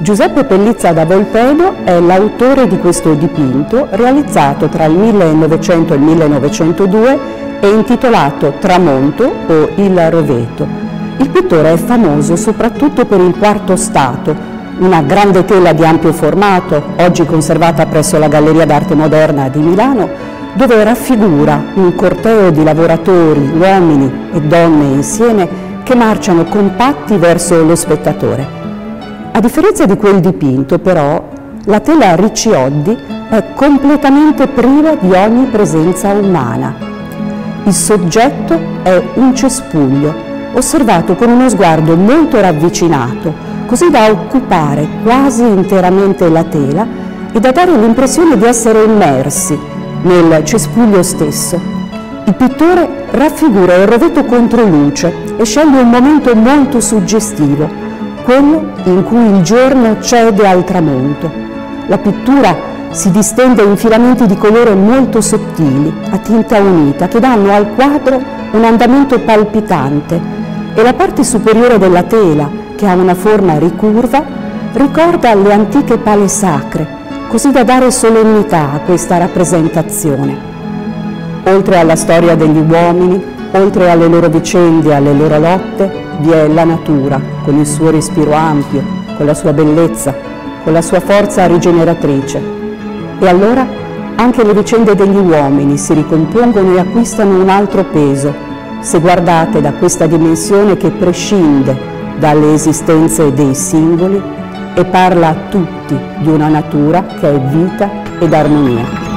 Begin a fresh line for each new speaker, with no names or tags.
Giuseppe Pellizza da Volpeno è l'autore di questo dipinto, realizzato tra il 1900 e il 1902 e intitolato Tramonto o Il Roveto. Il pittore è famoso soprattutto per il quarto stato, una grande tela di ampio formato, oggi conservata presso la Galleria d'Arte Moderna di Milano, dove raffigura un corteo di lavoratori, uomini e donne insieme, che marciano compatti verso lo spettatore. A differenza di quel dipinto, però, la tela Riccioddi è completamente priva di ogni presenza umana. Il soggetto è un cespuglio, osservato con uno sguardo molto ravvicinato, così da occupare quasi interamente la tela e da dare l'impressione di essere immersi nel cespuglio stesso. Il pittore raffigura il roveto contro luce e sceglie un momento molto suggestivo, quello in cui il giorno cede al tramonto. La pittura si distende in filamenti di colore molto sottili, a tinta unita, che danno al quadro un andamento palpitante, e la parte superiore della tela, che ha una forma ricurva, ricorda le antiche pale sacre, così da dare solennità a questa rappresentazione. Oltre alla storia degli uomini, oltre alle loro vicende e alle loro lotte, vi è la natura, con il suo respiro ampio, con la sua bellezza, con la sua forza rigeneratrice. E allora anche le vicende degli uomini si ricompongono e acquistano un altro peso, se guardate da questa dimensione che prescinde dalle esistenze dei singoli e parla a tutti di una natura che è vita ed armonia.